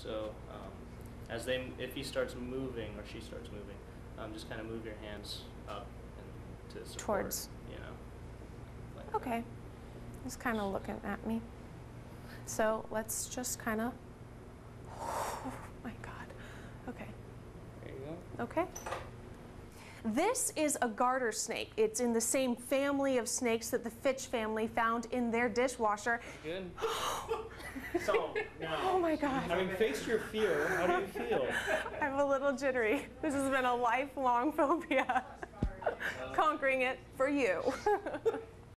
So if he starts moving or she starts moving, just kind of move your hands up and to support. Towards. You know. Like okay. He's kind of looking at me. So let's just kind of. Oh my God. Okay. There you go. Okay. This is a garter snake. It's in the same family of snakes that the Fitch family found in their dishwasher. Good. So, now, oh my God. Having faced your fear, how do you feel? I'm a little jittery. This has been a lifelong phobia. Conquering it for you.